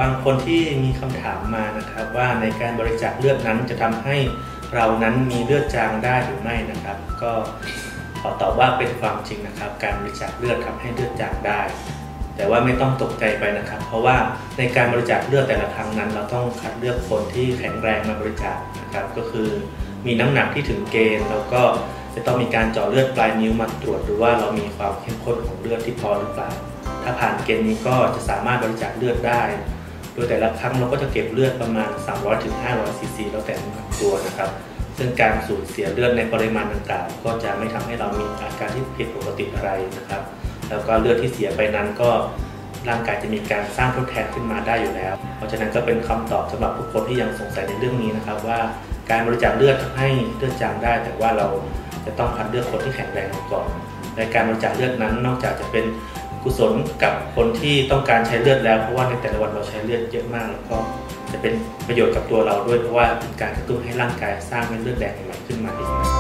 างคนที่มีคำถามมานะครับว่าในการบริจาคเลือดนั้นจะทำให้เรานั้นมีเลือดจางได้หรือไม่นะครับก็ขอตอบว่าเป็นความจริงนะครับการบริจาคเลือดทำให้เลือดจางได้แต่ว่าไม่ต้องตกใจไปนะครับเพราะว่าในการบริจาคเลือดแต่ละครั้งนั้นเราต้องคัดเลือกคนที่แข็งแรงมาบริจาคนะครับก็คือมีน้ำหนักที่ถึงเกณฑ์แล้วก็จะต้องมีการเจาะเลือดปลายนิ้วมาตรวจดูว่าเรามีความเข้มข้นของเลือดที่พอหรือเปล่าถ้าผ่านเกณฑ์นี้ก็จะสามารถบริจาคเลือดได้โดยแต่ละครั้งเราก็จะเก็บเลือดประมาณ 300-500 ซีซีแล้วแต่น้ำหนักตัวนะครับซึ่งการสูญเสียเลือดในปริมาณดังกล่าวก็จะไม่ทำให้เรามีอาการที่ผิดปกติอะไรนะครับแล้วก็เลือดที่เสียไปนั้นก็ร่างกายจะมีการสร้างทดแทนขึ้นมาได้อยู่แล้วเพราะฉะนั้นก็เป็นคำตอบสำหรับทุกคนที่ยังสงสัยในเรื่องนี้นะครับว่าการบริจาคเลือดทำให้เลือดจางได้แต่ว่าเราจะต้องคัดเลือกคนที่แข็งแรงก่อนในการบริจาคเลือดนั้นนอกจากจะเป็นกุศลกับคนที่ต้องการใช้เลือดแล้วเพราะว่าในแต่ละวันเราใช้เลือดเยอะมากแล้วก็จะเป็นประโยชน์กับตัวเราด้วยเพราะว่าเป็นการกระตุ้นให้ร่างกายสร้างเม็ดเลือดแดงใหม่ขึ้นมาอีก